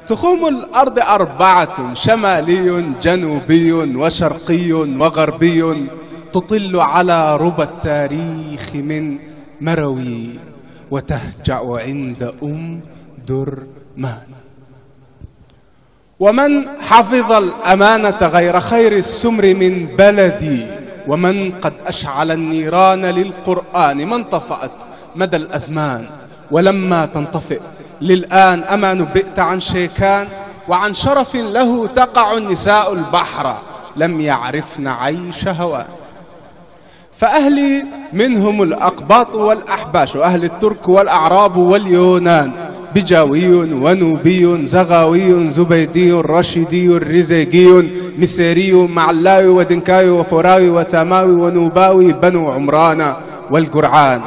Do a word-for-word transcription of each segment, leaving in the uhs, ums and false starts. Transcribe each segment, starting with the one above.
تخوم الأرض أربعة: شمالي جنوبي وشرقي وغربي، تطل على ربى التاريخ من مروي، وتهجع عند أم درمان. ومن حفظ الأمانة غير خير السمر من بلدي، ومن قد أشعل النيران للقرآن ما انطفأت مدى الأزمان ولما تنطفئ للآن. أما نبئت عن شيكان وعن شرف له تقع النساء البحر، لم يعرفن عيش هوان. فأهلي منهم الأقباط والأحباش، أهل الترك والأعراب واليونان، بجاوي ونوبي زغاوي زبيدي رشيدي رزيقي مسيري معلاوي ودنكاوي وفراوي وتاماوي ونوباوي بنو عمران والقرعان.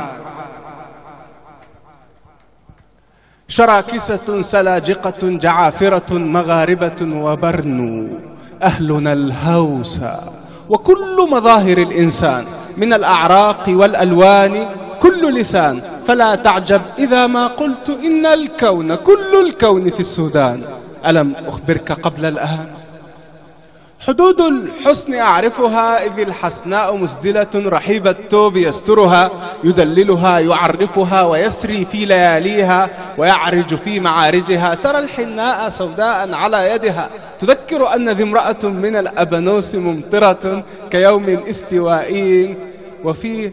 شراكسة سلاجقة جعافرة مغاربة وبرنو، أهلنا الهوسى وكل مظاهر الإنسان من الأعراق والألوان كل لسان. فلا تعجب إذا ما قلت إن الكون كل الكون في السودان. ألم أخبرك قبل الآن؟ حدود الحسن أعرفها، إذ الحسناء مسدلة رحيب التوب يسترها، يدللها يعرفها ويسري في لياليها ويعرج في معارجها. ترى الحناء سوداء على يدها، تذكر أن ذي امرأة من الأبنوس ممطرة كيوم استوائي، وفي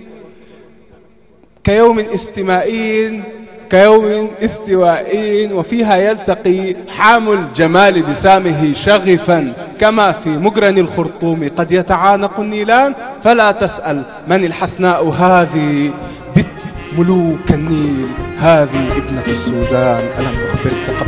كيوم استمائي كيوم استوائي، وفيها يلتقي حام الجمال بسامه شغفا، كما في مجرن الخرطوم قد يتعانق النيلان. فلا تسأل من الحسناء هذه، بت ملوك النيل، هذه ابنة السودان. ألم أخبرك